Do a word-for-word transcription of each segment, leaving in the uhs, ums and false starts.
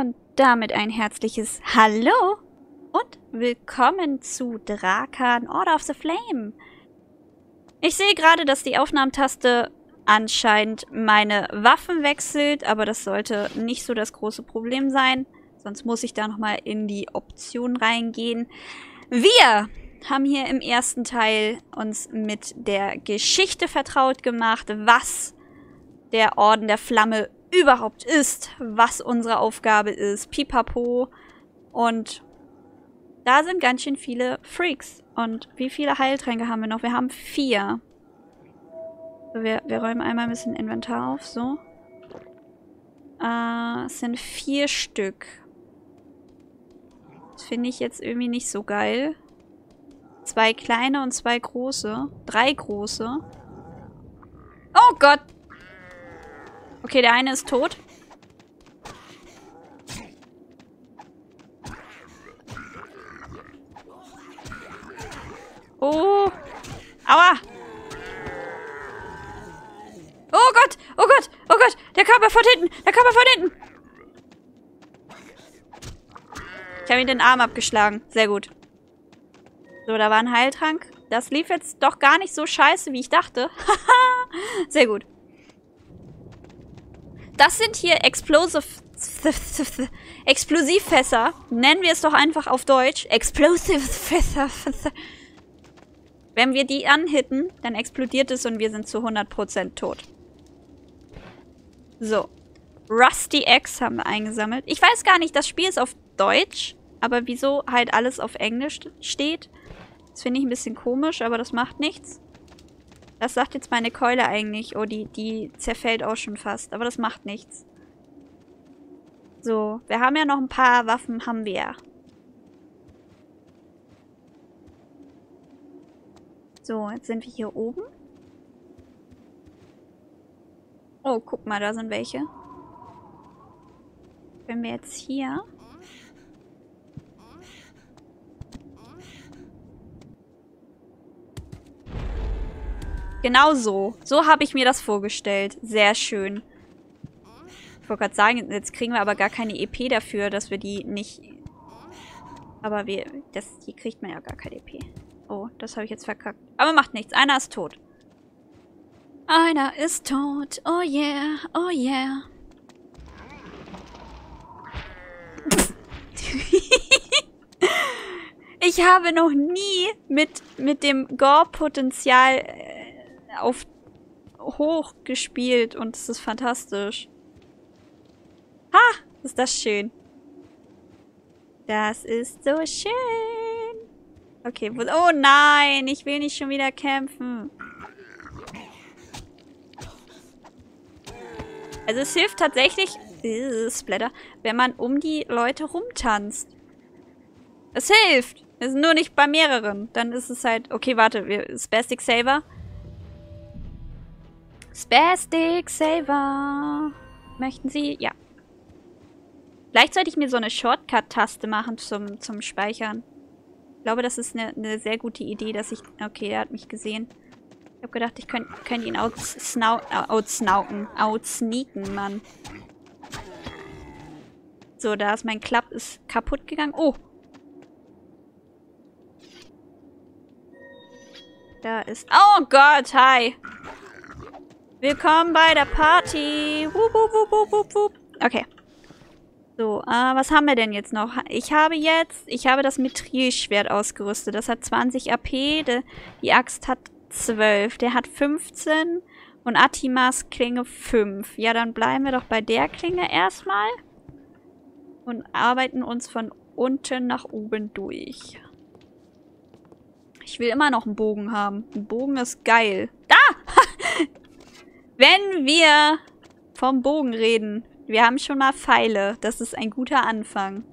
Und damit ein herzliches Hallo und willkommen zu Drakan Order of the Flame. Ich sehe gerade, dass die Aufnahmetaste anscheinend meine Waffen wechselt, aber das sollte nicht so das große Problem sein. Sonst muss ich da nochmal in die Option reingehen. Wir haben hier im ersten Teil uns mit der Geschichte vertraut gemacht, was der Orden der Flamme überhaupt ist, was unsere Aufgabe ist, pipapo. Und da sind ganz schön viele Freaks. Und wie viele Heiltränke haben wir noch? Wir haben vier. So, wir, wir räumen einmal ein bisschen Inventar auf, so. Äh, es sind vier Stück. Das finde ich jetzt irgendwie nicht so geil. Zwei kleine und zwei große. Drei große. Oh Gott! Okay, der eine ist tot. Oh. Aua. Oh Gott. Oh Gott. Oh Gott. Der Körper von hinten. Der Körper von hinten. Ich habe ihm den Arm abgeschlagen. Sehr gut. So, da war ein Heiltrank. Das lief jetzt doch gar nicht so scheiße, wie ich dachte. Sehr gut. Das sind hier Explosive... Explosivfässer. Nennen wir es doch einfach auf Deutsch. Explosive Fässer. Wenn wir die anhitten, dann explodiert es und wir sind zu hundert Prozent tot. So. Rusty Axe haben wir eingesammelt. Ich weiß gar nicht, das Spiel ist auf Deutsch, aber wieso halt alles auf Englisch steht. Das finde ich ein bisschen komisch, aber das macht nichts. Das sagt jetzt meine Keule eigentlich. Oh, die, die zerfällt auch schon fast. Aber das macht nichts. So, wir haben ja noch ein paar Waffen, haben wir. So, jetzt sind wir hier oben. Oh, guck mal, da sind welche. Wenn wir jetzt hier... Genau so. So habe ich mir das vorgestellt. Sehr schön. Ich wollte gerade sagen, jetzt kriegen wir aber gar keine E P dafür, dass wir die nicht... Aber wir... Das, hier kriegt man ja gar keine E P. Oh, das habe ich jetzt verkackt. Aber macht nichts. Einer ist tot. Einer ist tot. Oh yeah. Oh yeah. Ich habe noch nie mit, mit dem Gore-Potenzial äh, auf hoch gespielt und es ist fantastisch. Ha! Ist das schön. Das ist so schön. Okay, wo, oh nein, ich will nicht schon wieder kämpfen. Also es hilft tatsächlich, äh, Splatter, wenn man um die Leute rumtanzt. Es hilft. Es ist nur nicht bei mehreren. Dann ist es halt... Okay, warte. Wir, Spastic Saver. Spastic Saver. Möchten Sie? Ja. Vielleicht sollte ich mir so eine Shortcut-Taste machen zum, zum Speichern. Ich glaube, das ist eine, eine sehr gute Idee, dass ich... Okay, er hat mich gesehen. Ich habe gedacht, ich könnte könnt ihn outsnauken. Outsneaken, Mann. So, da ist mein Klapp ist kaputt gegangen. Oh! Da ist... Oh Gott, hi! Willkommen bei der Party! Wup, wup, wup, wup, wup, wup. Okay. So, äh, was haben wir denn jetzt noch? Ich habe jetzt... Ich habe das Mithrilschwert ausgerüstet. Das hat zwanzig A P. De, die Axt hat zwölf. Der hat fünfzehn. Und Atimas Klinge fünf. Ja, dann bleiben wir doch bei der Klinge erstmal. Und arbeiten uns von unten nach oben durch. Ich will immer noch einen Bogen haben. Ein Bogen ist geil. Da! Wenn wir vom Bogen reden. Wir haben schon mal Pfeile. Das ist ein guter Anfang.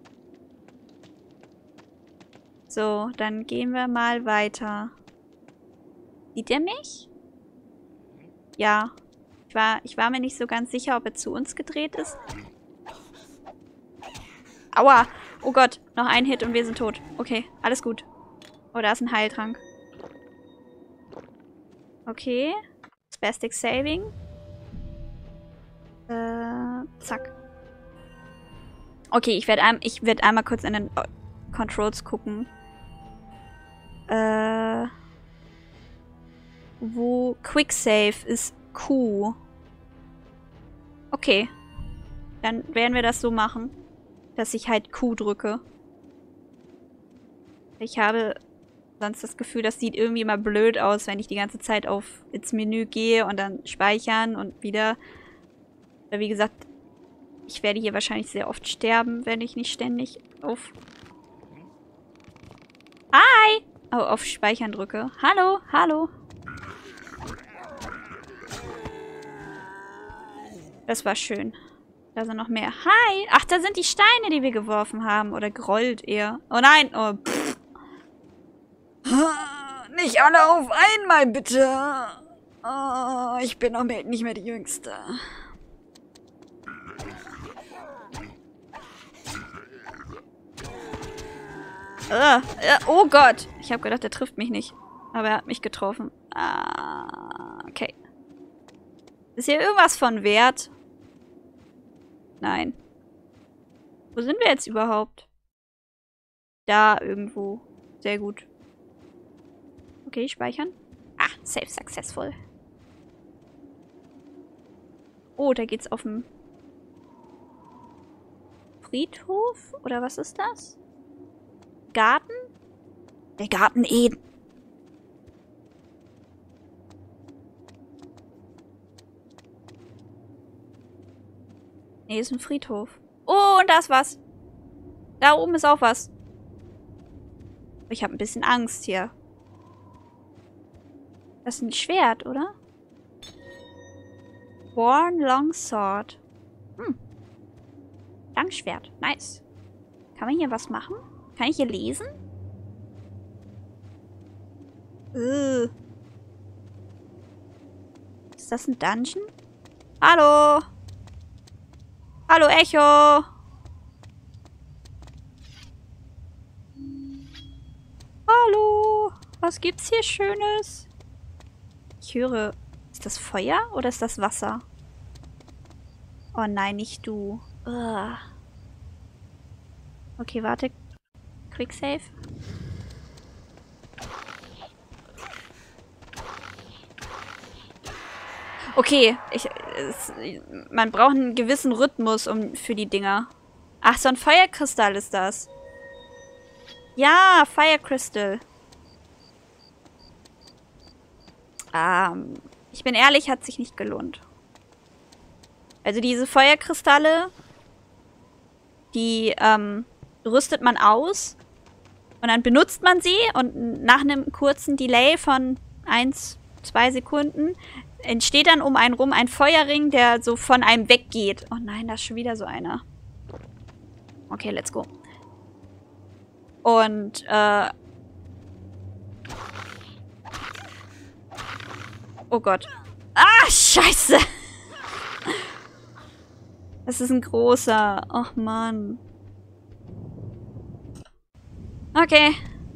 So, dann gehen wir mal weiter. Sieht er mich? Ja. Ich war, ich war mir nicht so ganz sicher, ob er zu uns gedreht ist. Aua! Oh Gott, noch ein Hit und wir sind tot. Okay, alles gut. Oh, da ist ein Heiltrank. Okay. Spastic Saving. Äh, zack. Okay, ich werde ein, ich werd einmal kurz in den Controls gucken. Äh... Wo Quicksave ist Q. Okay. Dann werden wir das so machen, dass ich halt Q drücke. Ich habe sonst das Gefühl, das sieht irgendwie immer blöd aus, wenn ich die ganze Zeit auf ins Menü gehe und dann speichern und wieder. Aber wie gesagt, ich werde hier wahrscheinlich sehr oft sterben, wenn ich nicht ständig auf... Hi! Oh, auf Speichern drücke. Hallo, hallo. Das war schön. Da sind noch mehr. Hi! Ach, da sind die Steine, die wir geworfen haben. Oder gerollt eher. Oh nein! Oh, pff. Nicht alle auf einmal, bitte! Oh, ich bin auch nicht mehr die Jüngste. Uh, uh, oh Gott! Ich habe gedacht, er trifft mich nicht. Aber er hat mich getroffen. Ah, okay. Ist hier irgendwas von Wert? Nein. Wo sind wir jetzt überhaupt? Da irgendwo. Sehr gut. Okay, speichern. Ah, save successful. Oh, da geht's auf den Friedhof? Oder was ist das? Garten? Der Garten Eden. Nee, ist ein Friedhof. Oh, und da ist was. Da oben ist auch was. Ich habe ein bisschen Angst hier. Das ist ein Schwert, oder? Worn Longsword. Hm. Langschwert. Nice. Kann man hier was machen? Kann ich hier lesen? Ugh. Ist das ein Dungeon? Hallo? Hallo, Echo! Hallo! Was gibt's hier Schönes? Ich höre... Ist das Feuer oder ist das Wasser? Oh nein, nicht du. Ugh. Okay, warte. Quick Save. Okay, ich, es, man braucht einen gewissen Rhythmus um, für die Dinger. Ach, so ein Feuerkristall ist das. Ja, Fire Crystal. Ähm, ich bin ehrlich, hat sich nicht gelohnt. Also diese Feuerkristalle, die ähm, rüstet man aus und dann benutzt man sie und nach einem kurzen Delay von eins, zwei Sekunden entsteht dann um einen rum ein Feuerring, der so von einem weggeht. Oh nein, da ist schon wieder so einer. Okay, let's go. Und, äh... oh Gott. Ah, scheiße! Das ist ein großer. Och, Mann. Okay.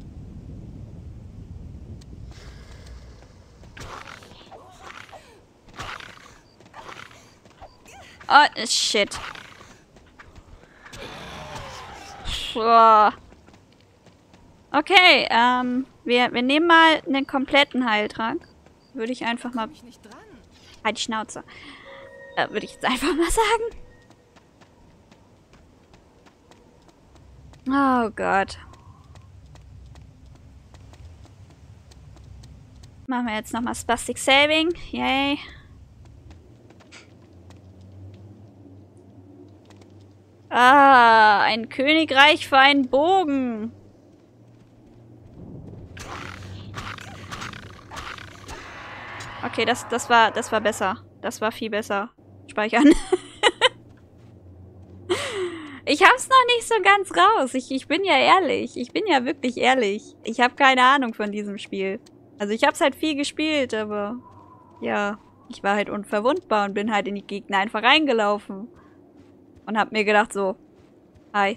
Oh, shit. Boah. Okay, ähm, wir, wir nehmen mal einen kompletten Heiltrank. Würde ich einfach mal... Halt die Schnauze. Äh, würde ich jetzt einfach mal sagen. Oh Gott. Machen wir jetzt nochmal Spastic Saving. Yay. Ah, ein Königreich für einen Bogen. Okay, das, das war, das war besser. Das war viel besser. Speichern. Ich hab's noch nicht so ganz raus. Ich, ich bin ja ehrlich. Ich bin ja wirklich ehrlich. Ich habe keine Ahnung von diesem Spiel. Also ich hab's halt viel gespielt, aber... Ja, ich war halt unverwundbar und bin halt in die Gegner einfach reingelaufen. Und hab mir gedacht so... Hi.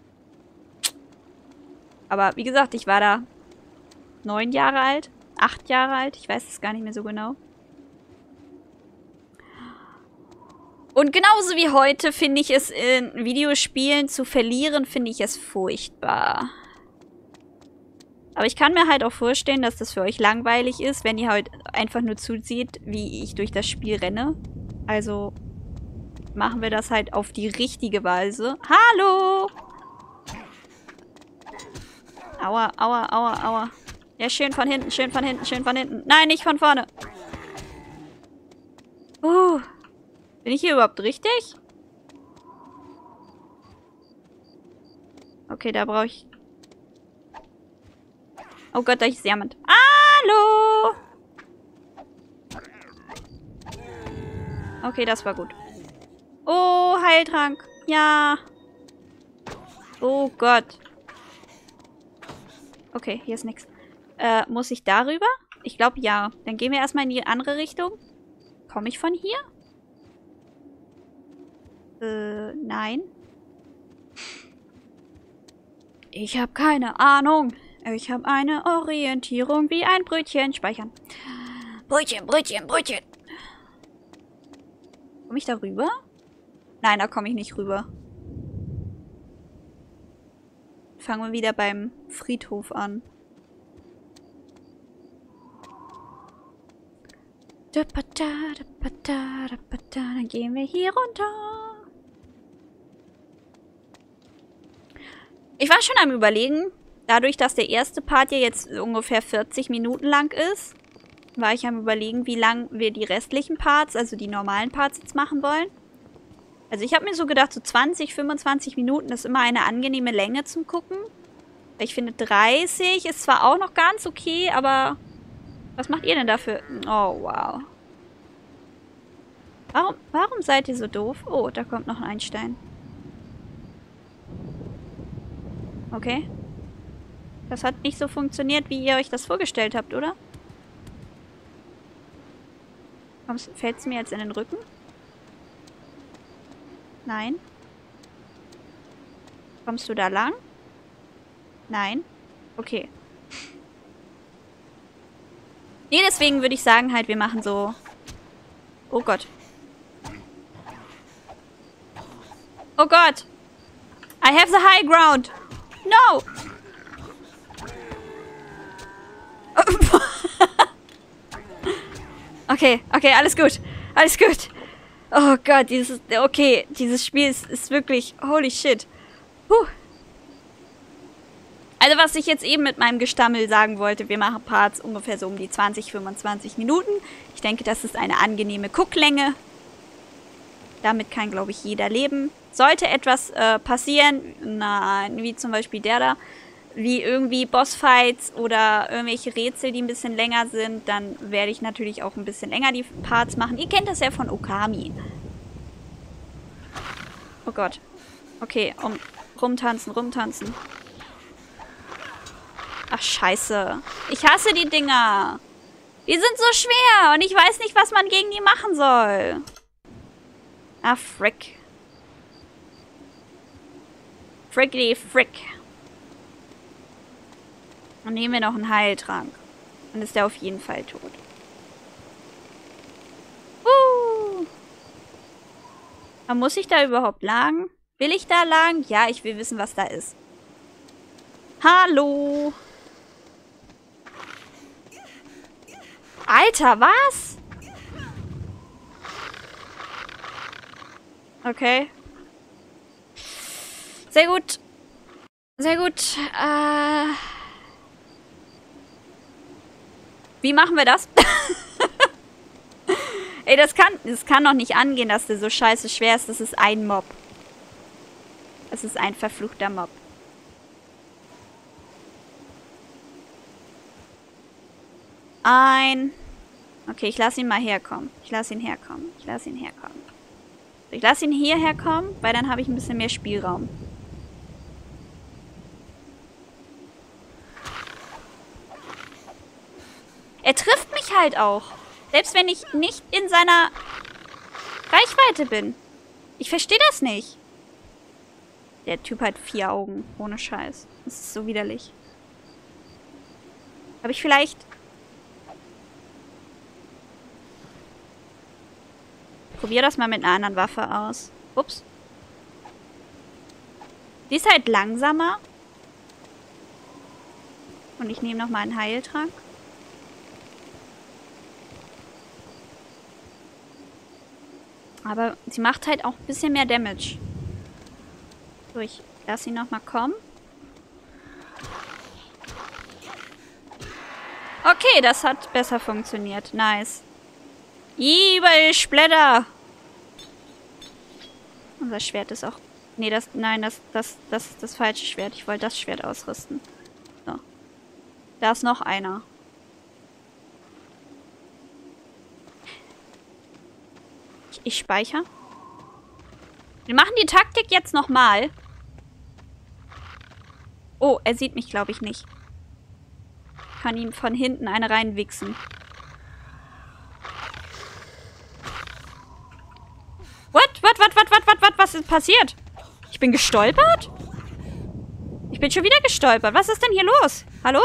Aber wie gesagt, ich war da... neun Jahre alt. Acht Jahre alt. Ich weiß es gar nicht mehr so genau. Und genauso wie heute finde ich es in Videospielen zu verlieren, finde ich es furchtbar. Aber ich kann mir halt auch vorstellen, dass das für euch langweilig ist, wenn ihr halt einfach nur zuseht, wie ich durch das Spiel renne. Also machen wir das halt auf die richtige Weise. Hallo! Aua, aua, aua, aua. Ja, schön von hinten, schön von hinten, schön von hinten. Nein, nicht von vorne. Uh, bin ich hier überhaupt richtig? Okay, da brauche ich... Oh Gott, da ist jemand. Hallo! Okay, das war gut. Oh, Heiltrank. Ja. Oh Gott. Okay, hier ist nichts. Äh, muss ich darüber? Ich glaube, ja. Dann gehen wir erstmal in die andere Richtung. Komme ich von hier? Äh, nein. Ich habe keine Ahnung. Ich habe eine Orientierung wie ein Brötchen. Speichern. Brötchen, Brötchen, Brötchen. Komme ich da rüber? Nein, da komme ich nicht rüber. Fangen wir wieder beim Friedhof an. Dann gehen wir hier runter. Ich war schon am Überlegen, dadurch, dass der erste Part ja jetzt ungefähr vierzig Minuten lang ist, war ich am Überlegen, wie lang wir die restlichen Parts, also die normalen Parts jetzt machen wollen. Also ich habe mir so gedacht, so zwanzig, fünfundzwanzig Minuten ist immer eine angenehme Länge zum Gucken. Ich finde dreißig ist zwar auch noch ganz okay, aber was macht ihr denn dafür? Oh, wow. Warum, warum seid ihr so doof? Oh, da kommt noch ein Stein. Okay. Das hat nicht so funktioniert, wie ihr euch das vorgestellt habt, oder? Fällt es mir jetzt in den Rücken? Nein. Kommst du da lang? Nein. Okay. Nee, deswegen würde ich sagen halt, wir machen so... Oh Gott. Oh Gott. I have the high ground. No. Okay, okay, alles gut. Alles gut. Oh Gott, dieses... Okay, dieses Spiel ist, ist wirklich... Holy shit. Puh. Also was ich jetzt eben mit meinem Gestammel sagen wollte, wir machen Parts ungefähr so um die zwanzig, fünfundzwanzig Minuten. Ich denke, das ist eine angenehme Gucklänge. Damit kann, glaube ich, jeder leben. Sollte etwas äh, passieren, nein, wie zum Beispiel der da, wie irgendwie Bossfights oder irgendwelche Rätsel, die ein bisschen länger sind, dann werde ich natürlich auch ein bisschen länger die Parts machen. Ihr kennt das ja von Okami. Oh Gott. Okay, um, rumtanzen, rumtanzen. Ach, scheiße. Ich hasse die Dinger. Die sind so schwer und ich weiß nicht, was man gegen die machen soll. Ah, frick. Frickity frick. Und nehmen wir noch einen Heiltrank. Dann ist der auf jeden Fall tot. Uh. Aber muss ich da überhaupt lang? Will ich da lang? Ja, ich will wissen, was da ist. Hallo. Alter, was? Okay. Sehr gut. Sehr gut. Äh... Wie machen wir das? Ey, das kann, das kann doch nicht angehen, dass der so scheiße schwer ist. Das ist ein Mob. Das ist ein verfluchter Mob. Ein... Okay, ich lasse ihn mal herkommen. Ich lasse ihn herkommen. Ich lasse ihn herkommen. Ich lasse ihn hierher kommen, weil dann habe ich ein bisschen mehr Spielraum. Er trifft mich halt auch. Selbst wenn ich nicht in seiner Reichweite bin. Ich verstehe das nicht. Der Typ hat vier Augen. Ohne Scheiß. Das ist so widerlich. Habe ich vielleicht... probiere das mal mit einer anderen Waffe aus. Ups. Die ist halt langsamer. Und ich nehme nochmal einen Heiltrank. Aber sie macht halt auch ein bisschen mehr Damage. So, ich lasse sie nochmal kommen. Okay, das hat besser funktioniert. Nice. Überall Splatter. Unser Schwert ist auch... Nee, das... Nein, das, das, das ist das falsche Schwert. Ich wollte das Schwert ausrüsten. So. Da ist noch einer. Ich, ich speichere. Wir machen die Taktik jetzt nochmal. Oh, er sieht mich, glaube ich, nicht. Ich kann ihm von hinten eine reinwichsen. What? What? What? What? What? What? What? Was ist passiert? Ich bin gestolpert? Ich bin schon wieder gestolpert. Was ist denn hier los? Hallo?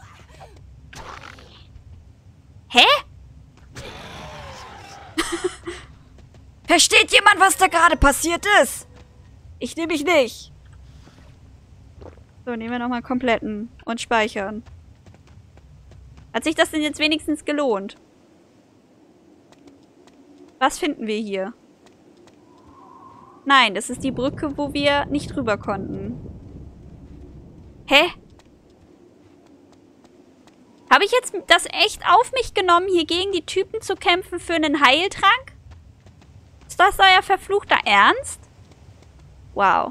Hä? Versteht jemand, was da gerade passiert ist? Ich nehme mich nicht. So, nehmen wir nochmal kompletten und speichern. Hat sich das denn jetzt wenigstens gelohnt? Was finden wir hier? Nein, das ist die Brücke, wo wir nicht rüber konnten. Hä? Habe ich jetzt das echt auf mich genommen, hier gegen die Typen zu kämpfen für einen Heiltrank? Ist das euer verfluchter Ernst? Wow.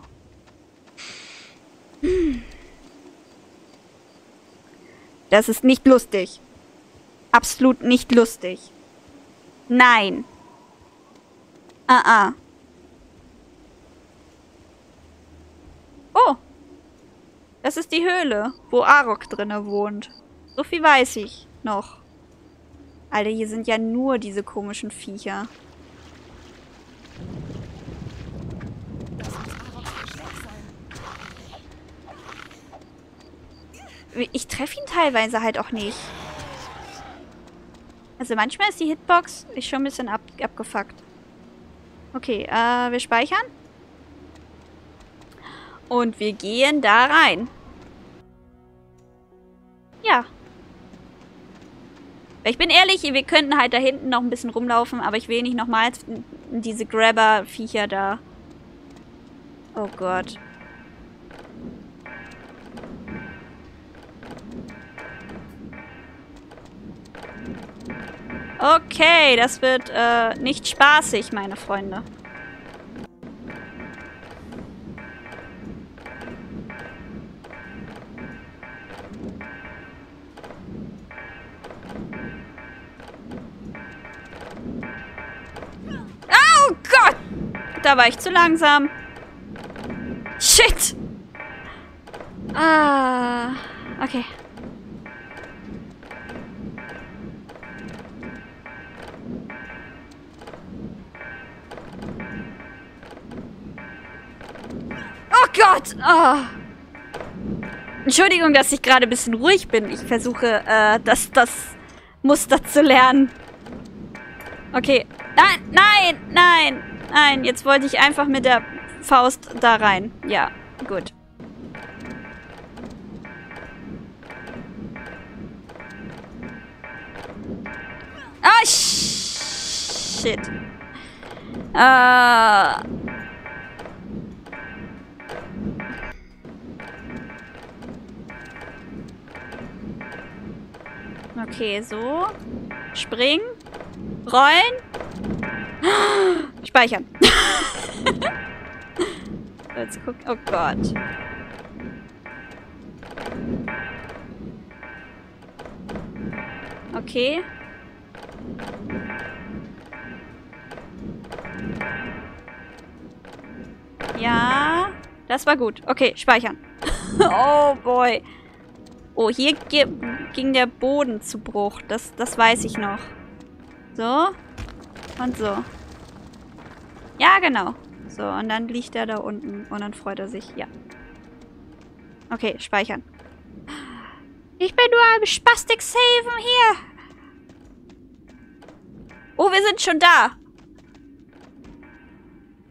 Hm. Das ist nicht lustig. Absolut nicht lustig. Nein. Ah, ah. Oh. Das ist die Höhle, wo Arok drinne wohnt. So viel weiß ich noch. Alter, hier sind ja nur diese komischen Viecher. Ich treffe ihn teilweise halt auch nicht. Also manchmal ist die Hitbox ist schon ein bisschen ab, abgefuckt. Okay, äh, wir speichern. Und wir gehen da rein. Ja. Ich bin ehrlich, wir könnten halt da hinten noch ein bisschen rumlaufen, aber ich will nicht nochmal diese Grabber-Viecher da. Oh Gott. Okay, das wird äh, nicht spaßig, meine Freunde. Oh Gott! Da war ich zu langsam. Shit! Ah, okay. Oh Gott! Oh. Entschuldigung, dass ich gerade ein bisschen ruhig bin. Ich versuche, äh, das, das Muster zu lernen. Okay. Nein, nein, nein, nein. Jetzt wollte ich einfach mit der Faust da rein. Ja, gut. Ah, shit. Äh... Okay, so. Springen. Rollen. Speichern. Jetzt gucken. Oh Gott. Okay. Ja. Das war gut. Okay, speichern. Oh boy. Oh, hier ging der Boden zu Bruch. Das, das weiß ich noch. So. Und so. Ja, genau. So, und dann liegt er da unten. Und dann freut er sich. Ja. Okay, speichern. Ich bin nur am Spastic-Saven hier. Oh, wir sind schon da.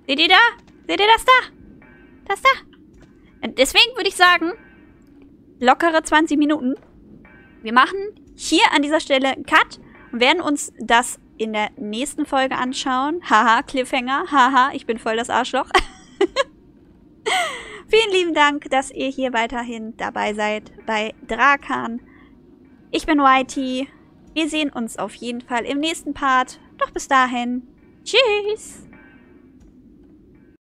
Seht ihr da? Seht ihr das da? Das da? Und deswegen würde ich sagen, lockere zwanzig Minuten. Wir machen hier an dieser Stelle einen Cut und werden uns das in der nächsten Folge anschauen. Haha, Cliffhanger. Haha, ich bin voll das Arschloch. Vielen lieben Dank, dass ihr hier weiterhin dabei seid bei Drakan. Ich bin Whitey. Wir sehen uns auf jeden Fall im nächsten Part. Doch bis dahin. Tschüss.